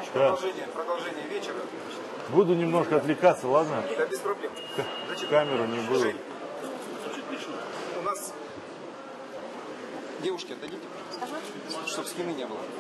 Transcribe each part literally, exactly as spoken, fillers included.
Продолжение, продолжение вечера. Буду немножко отвлекаться, ладно? Да, без проблем. Значит, камеру не было. У нас... Девушки, отдадите, пожалуйста, чтобы спины не было.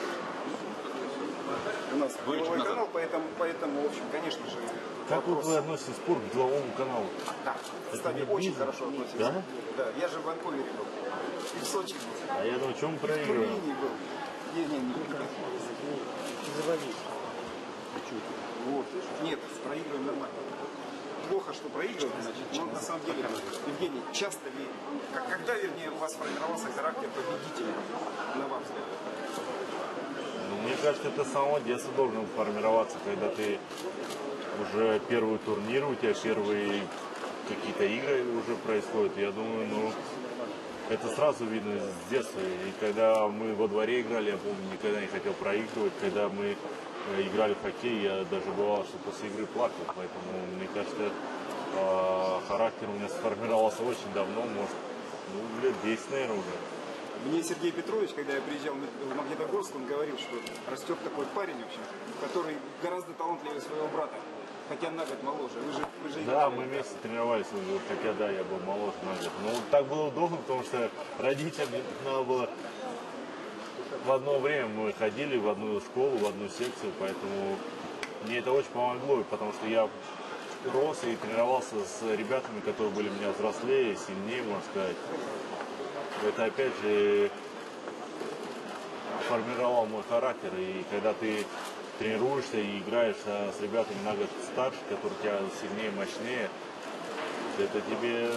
У нас новый канал, поэтому, поэтому, в общем, конечно же... Как вопрос... вы относите спорт к деловому каналу? Да, кстати, очень бизнес? Хорошо относится. Да? Да, я же в Ванкувере был. И в Сочи был. А я думаю, чем проигрывал? был. Не, не, не. Не заводись. Вот. Нет, проигрываем нормально. Плохо, что проигрываем, значит, но на самом деле, Евгений, часто ли, как, когда, вернее, у вас формировался характер победителя, на ваш взгляд? Ну, мне кажется, это с самого детства должен формироваться, когда ты уже первый турнир, у тебя первые какие-то игры уже происходят. Я думаю, ну, это сразу видно с детства. И когда мы во дворе играли, я помню, никогда не хотел проигрывать. Когда мы играли в хоккей, я даже бывало, что после игры плакал. Поэтому, мне кажется, характер у меня сформировался очень давно, может, ну, лет десять, наверное, уже. Мне Сергей Петрович, когда я приезжал в Магнитогорск, он говорил, что растет такой парень, в общем, который гораздо талантливее своего брата, хотя на год моложе. Вы же, вы же да, мы вместе тренировались, хотя да, я был моложе на год. Но так было удобно, потому что родителям надо было... В одно время мы ходили в одну школу, в одну секцию, поэтому мне это очень помогло, потому что я рос и тренировался с ребятами, которые были меня взрослее, сильнее, можно сказать. Это опять же формировало мой характер, и когда ты тренируешься и играешь с ребятами на год старше, которые тебя сильнее, мощнее, это тебе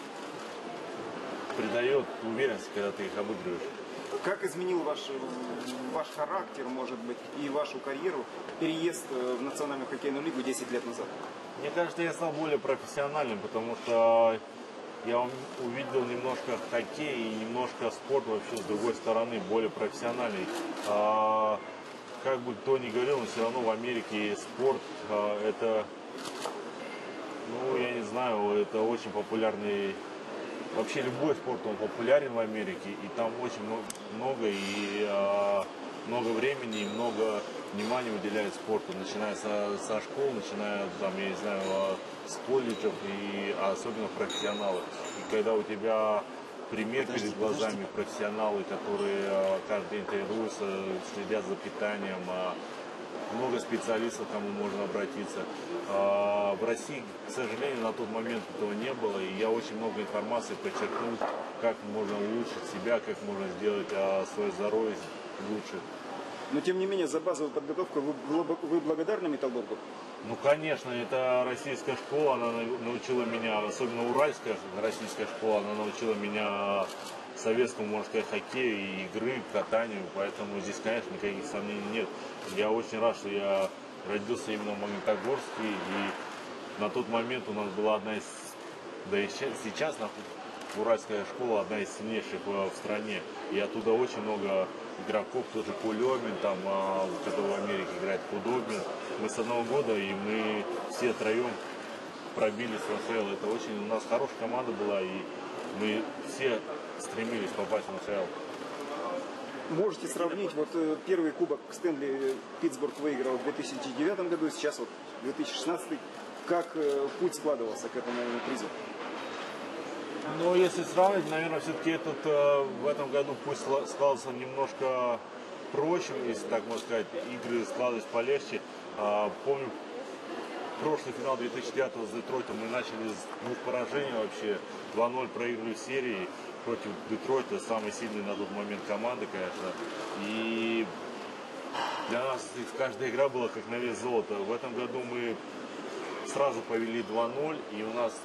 придает уверенность, когда ты их обыгрываешь. Как изменил ваш, ваш характер, может быть, и вашу карьеру переезд в Национальную хоккейную лигу десять лет назад? Мне кажется, я стал более профессиональным, потому что я увидел немножко хоккей и немножко спорт вообще с другой стороны, более профессиональный. А, как бы кто ни говорил, но все равно в Америке спорт а, это, ну я не знаю, это очень популярный. Вообще любой спорт, он популярен в Америке, и там очень много, и э, много времени, и много внимания уделяют спорту, начиная со, со школ, начиная, там, я не знаю, с колледжев, и особенно профессионалы. И когда у тебя пример подожди, перед глазами, подожди. Профессионалы, которые э, каждый день тренируются, следят за питанием, э, много специалистов, к кому можно обратиться. В России, к сожалению, на тот момент этого не было, и я очень много информации подчеркнул, как можно улучшить себя, как можно сделать свое здоровье лучше. Но, тем не менее, за базовую подготовку вы, вы благодарны Металлургу? Ну, конечно, это российская школа, она научила меня, особенно уральская российская школа, она научила меня советскому, можно сказать, хоккею и игры, катанию, поэтому здесь, конечно, никаких сомнений нет. Я очень рад, что я родился именно в Магнитогорске, и на тот момент у нас была одна из, да и сейчас уральская школа одна из сильнейших в стране, и оттуда очень много игроков, тоже Кулемин, там, который в Америке играет, Худобин. Мы с одного года, и мы все троем пробились в эн ха эл. Это очень, у нас хорошая команда была, и мы все стремились попасть в эн ха эл. Можете сравнить, вот первый кубок Стэнли Питтсбург выиграл в две тысячи девятом году, сейчас вот две тысячи шестнадцатый. Как путь складывался к этому призу? Ну, если сравнить, наверное, все-таки этот в этом году путь складывался немножко проще, если так можно сказать, игры складывались полегче. Помню, прошлый финал две тысячи девятого с Детройтом мы начали с двух поражений вообще, два ноль проиграли в серии против Детройта, самой сильной на тот момент команды, конечно. И для нас каждая игра была как на вес золота. В этом году мы сразу повели два ноль, и у нас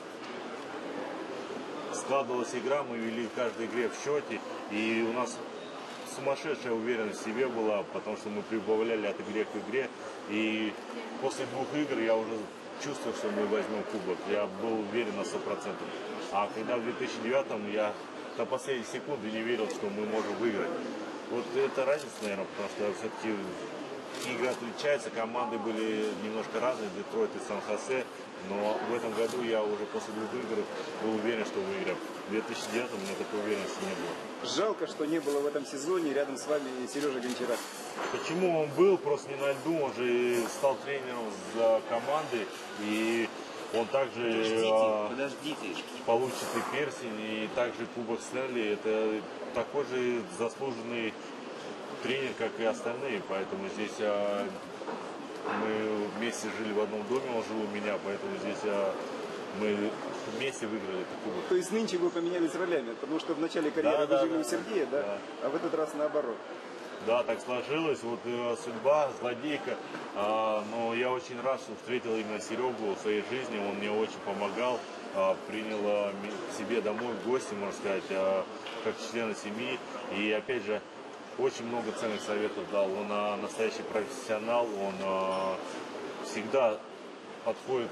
складывалась игра, мы вели в каждой игре в счете, и у нас сумасшедшая уверенность в себе была, потому что мы прибавляли от игры к игре, и после двух игр я уже чувствовал, что мы возьмем кубок, я был уверен на сто процентов. А когда в две тысячи девятом я до последней секунды не верил, что мы можем выиграть. Вот это разница, наверное, потому что все-таки игра уже отличается, команды были немножко разные, Детройт и Сан-Хосе, но в этом году я уже после двух игр был уверен, что выиграем. В две тысячи девятом у меня такой уверенности не было. Жалко, что не было в этом сезоне рядом с вами Сережа Гончара. Почему он был просто не на льду, он же стал тренером за команды, и он также Подождите, подождите. получит и перстень, и также Кубок Стэнли. Это такой же заслуженный тренер, как и остальные, поэтому здесь а, мы вместе жили в одном доме, он жил у меня, поэтому здесь а, мы вместе выиграли этот кубок. То есть нынче вы поменялись ролями, потому что в начале карьеры Да, вы да, жили да, у Сергея, да, да. а в этот раз наоборот. Да, так сложилось, вот э, судьба, злодейка, а, но я очень рад, что встретил именно Серегу в своей жизни, он мне очень помогал, а, принял а, к себе домой в гости, можно сказать, а, как члена семьи, и опять же, очень много ценных советов дал, он а, настоящий профессионал, он а, всегда подходит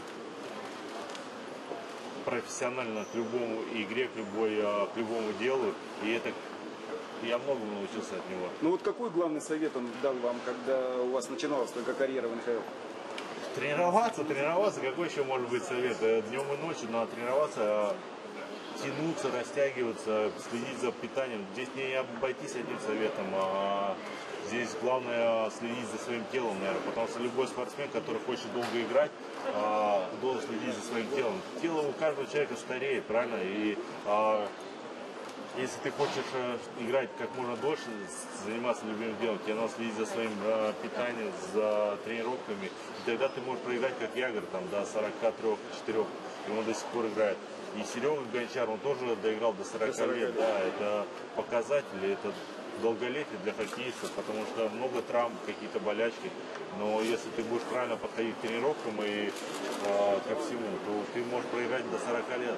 профессионально к любому игре, к, любой, а, к любому делу, и это я многому научился от него. Ну вот какой главный совет он дал вам, когда у вас начиналась только карьера в эн ха эл? Тренироваться, тренироваться, какой еще может быть совет? Днем и ночью надо тренироваться, тянуться, растягиваться, следить за питанием. Здесь не обойтись одним советом, а здесь главное следить за своим телом, наверное, потому что любой спортсмен, который хочет долго играть, должен следить за своим телом. Тело у каждого человека стареет, правильно? И если ты хочешь э, играть как можно дольше, заниматься любимым делом, тебе надо следить за своим э, питанием, за тренировками. И тогда ты можешь проиграть как Ягор, там, до сорока трёх четырёх, и он до сих пор играет. И Серега Гончар, он тоже доиграл до сорока лет. Да, это показатели, это долголетие для хоккеистов, потому что много травм, какие-то болячки. Но если ты будешь правильно подходить к тренировкам и э, ко всему, то ты можешь проиграть до сорока лет.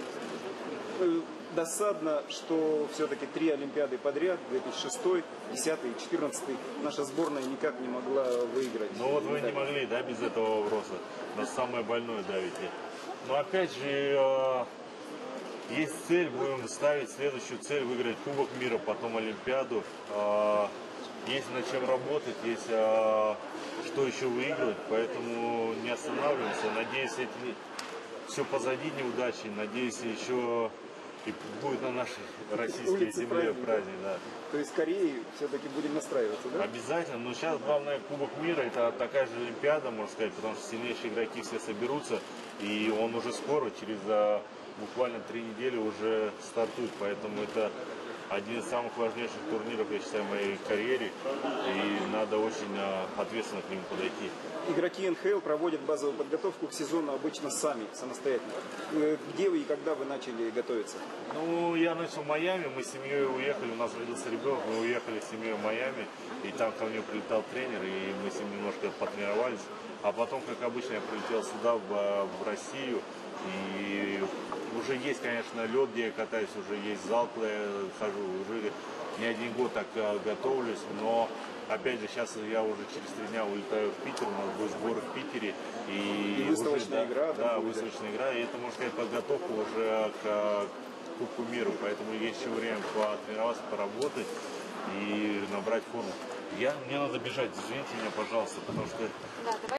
Досадно, что все-таки три Олимпиады подряд, две тысячи шестой, две тысячи десятый и две тысячи четырнадцатый, наша сборная никак не могла выиграть. Ну вот вы не могли, да, без этого вопроса. На самое больное давите. Но опять же, э, есть цель, будем ставить следующую цель, выиграть Кубок мира, потом Олимпиаду. Э, есть над чем работать, есть э, что еще выигрывать, поэтому не останавливаемся. Надеюсь, эти, все позади неудачи, надеюсь, еще... И будет на нашей российской Улицы земле праздник, праздник, да. То есть Кореи все-таки будем настраиваться, да? Обязательно, но сейчас главное Кубок мира, это такая же Олимпиада, можно сказать, потому что сильнейшие игроки все соберутся, и он уже скоро, через а, буквально три недели уже стартует, поэтому это один из самых важнейших турниров, я считаю, в моей карьере, и надо очень а, ответственно к нему подойти. Игроки эн ха эл проводят базовую подготовку к сезону обычно сами, самостоятельно. Где вы и когда вы начали готовиться? Ну, я начал в Майами, мы с семьей уехали, у нас родился ребенок, мы уехали с семьей в Майами, и там ко мне прилетал тренер, и мы с ним немножко потренировались. А потом, как обычно, я прилетел сюда, в, в Россию, и уже есть, конечно, лед, где я катаюсь, уже есть зал, куда я хожу, уже не один год так готовлюсь, но опять же, сейчас я уже через три дня улетаю в Питер, у нас будет сбор в Питере. И, и выставочная уже, игра. Да, да выставочная игра, и это, можно сказать, подготовка уже к Кубку мира, поэтому есть еще время потренироваться, поработать и набрать форму. Я, мне надо бежать, извините меня, пожалуйста, потому что...